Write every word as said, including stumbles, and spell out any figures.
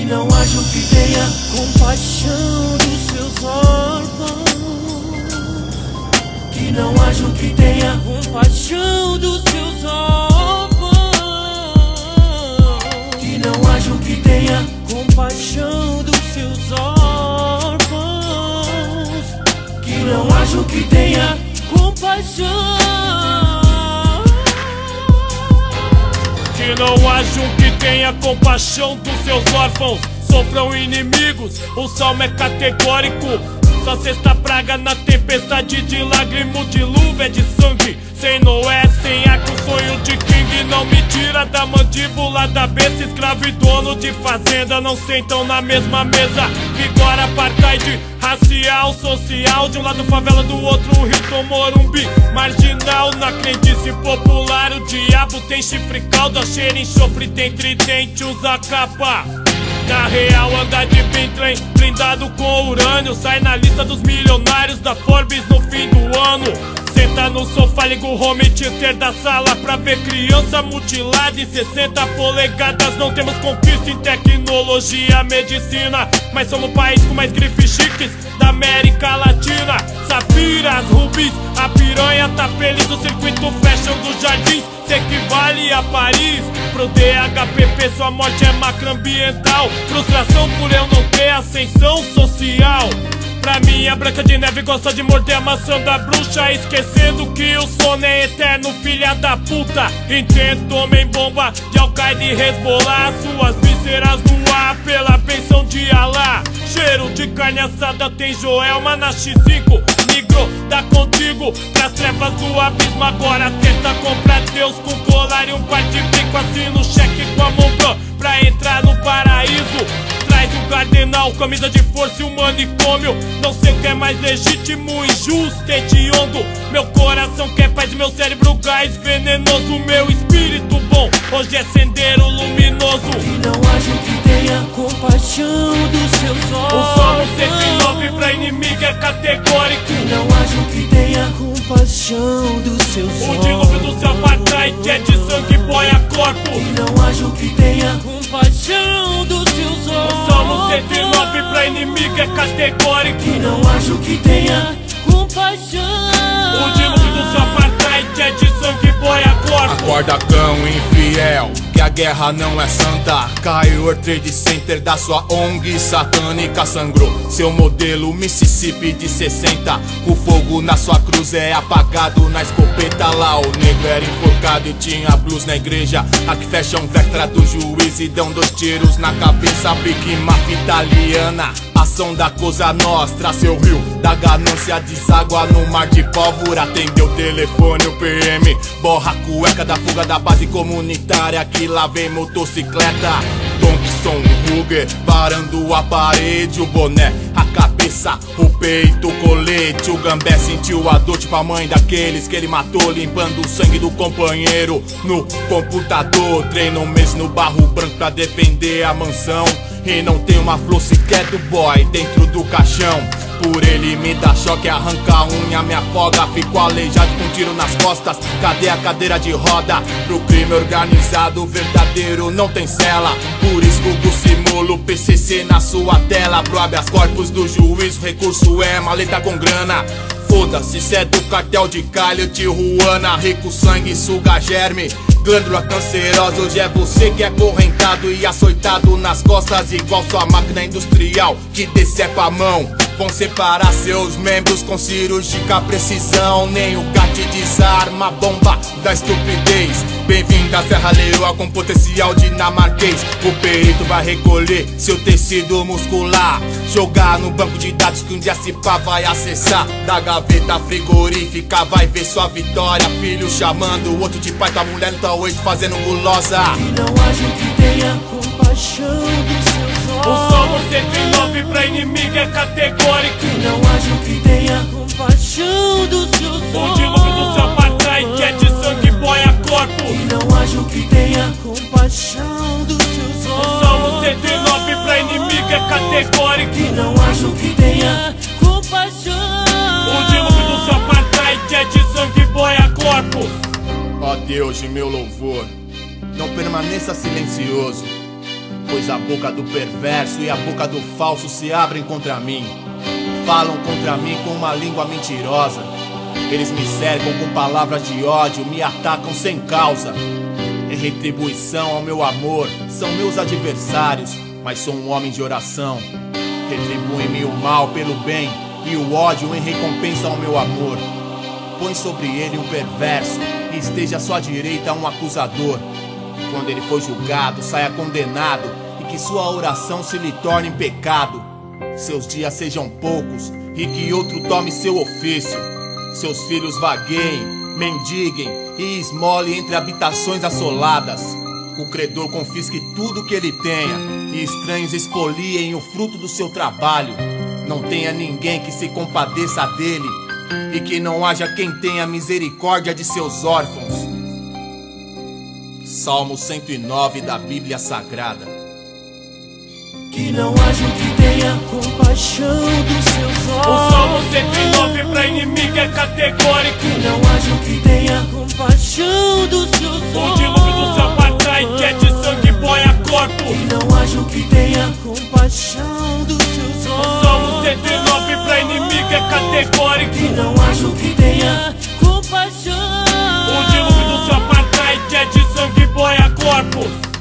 Que não haja o que tenha compaixão dos seus órfãos. Que não haja o que tenha compaixão dos seus órfãos. Que não haja o que tenha compaixão dos seus órfãos. Que não haja o que tenha compaixão. Que não haja um que tenha compaixão dos seus órfãos. Sofram inimigos, o salmo é categórico. Só sexta praga na tempestade de lágrimo, dilúvio é de sangue. Sem Noé, sem arco, sonho de King. Não me tira da mandíbula da besta. Escravo e dono de fazenda não sentam na mesma mesa. Vigora apartheid racial, social. De um lado favela, do outro Hilton Morumbi. Marginal na crendice popular. O diabo tem chifre, calda, cheira enxofre, tem tridente, usa capa. Na real anda de Bentley, blindado com urânio. Sai na lista dos milionários da Forbes no fim do ano. Senta no sofá, liga o home theater da sala pra ver criança mutilada em sessenta polegadas. Não temos conquista em tecnologia, medicina, mas somos o país com mais grifes chiques da América Latina. Safiras, rubis, a piranha tá feliz. O circuito fashion dos jardins se equivale a Paris. Pro D H P P sua morte é macroambiental. Frustração por eu não ter ascensão social. Pra mim a Branca de Neve gosta de morder a maçã da bruxa, esquecendo que o sono é eterno, filha da puta. Intento homem bomba de Al-Qaeda e Hezbollah. Suas vísceras no ar pela benção de Alá. Cheiro de carne assada tem Joelma na X cinco. Negro, dá contigo pras trevas do abismo. Agora tenta comprar Deus com colar e um par de bico. Assina o cheque com a mão pra entrar no paraíso. Traz o cardenal, camisa de força e o manicômio. Não sei o que é mais legítimo, injusto, hediondo. Meu coração quer paz, meu cérebro gás venenoso. Meu espírito bom, hoje é sendero luminoso. Que não haja o que tenha compaixão dos seus olhos. O Salmo cento e nove pra inimigo é categórico. Que não haja o que tenha compaixão dos seus olhos. O dilúvio do seu apartheid é de sangue, boia corpo. Que não haja o que tenha compaixão dos seus olhos. O Salmo cento e nove pra inimigo é categórico. Que não haja o que tenha compaixão. O dilúvio do seu apartheid é de sangue, boia corpo. Acorda, cão infiel, que a guerra não é santa. Caiu o Trade Center da sua O N G satânica. Sangrou seu modelo Mississippi de sessenta. O fogo na sua cruz é apagado na escopeta. Lá o negro era enforcado e tinha blues na igreja. Aqui fecha um Vectra do juiz e dão dois tiros na cabeça. Pique máfia italiana, ação da Cosa Nostra. Seu rio da ganância deságua no mar de pólvora. Atendeu o telefone, o P M borra a cueca da fuga da base comunitária. Que lá vem motocicleta, Thompson, Ruger, varando a parede. O boné, a cabeça, o peito, o colete. O Gambé sentiu a dor tipo a mãe daqueles que ele matou, limpando o sangue do companheiro no computador. Treina um mês no Barro Branco pra defender a mansão. E não tem uma flor sequer do boy dentro do caixão. Por ele me dá choque, arranca a unha, me afoga. Fico aleijado com um tiro nas costas. Cadê a cadeira de roda? Pro crime organizado verdadeiro não tem cela. Por isso Google simula o P C C na sua tela. Pro habeas corpus do juiz, o recurso é maleta com grana. Foda-se, cê é do cartel de Calho, Tijuana. Rico sangue, suga germe, glândula cancerosa. Hoje é você que é correntado e açoitado nas costas, igual sua máquina industrial que decepa a mão. Vão separar seus membros com cirúrgica precisão. Nem o gato desarma a bomba da estupidez. Bem-vindo à Serra Leoa com potencial dinamarquês. O perito vai recolher seu tecido muscular, jogar no banco de dados que um dia se pá vai acessar. Da gaveta frigorífica vai ver sua vitória. Filho chamando o outro de pai, tua mulher no tal oito fazendo gulosa. Que não haja o que tenha compaixão dos seus olhos. O Salmo cento e nove pra inimigo é categórico. Que não haja o que tenha compaixão dos seus olhos. O dilúvio do seu apartheid é de sangue, boia corpo. Que não haja o que tenha compaixão dos seus olhos. O Salmo cento e nove pra inimigo é categórico. Que não haja o que tenha compaixão. O dilúvio do seu apartheid é de sangue, boia corpo. Ó Deus de meu louvor, não permaneça silencioso. pois a boca do perverso e a boca do falso se abrem contra mim. Falam contra mim com uma língua mentirosa. Eles me cercam com palavras de ódio, me atacam sem causa. Em retribuição ao meu amor, são meus adversários, mas sou um homem de oração. Retribuem-me o mal pelo bem e o ódio em recompensa ao meu amor. Põe sobre ele um perverso e esteja à sua direita um acusador. Quando ele for julgado, saia condenado e que sua oração se lhe torne em pecado. Seus dias sejam poucos e que outro tome seu ofício. Seus filhos vagueiem, mendiguem e esmolem entre habitações assoladas. O credor confisque tudo que ele tenha e estranhos expoliem o fruto do seu trabalho. Não tenha ninguém que se compadeça dele e que não haja quem tenha misericórdia de seus órfãos. Salmo cento e nove da Bíblia Sagrada. Que não haja que tenha compaixão dos seus olhos. O Salmo cento e nove pra inimigo é categórico. Que não haja que tenha compaixão dos seus olhos. O dilúvio do céu apartai que é de sangue boia corpos. Que não haja que tenha compaixão dos seus olhos. O Salmo cento e nove pra inimigo é categórico. Que não haja que tenha compaixão. O dilúvio do céu apartai que é de sangue boia corpos.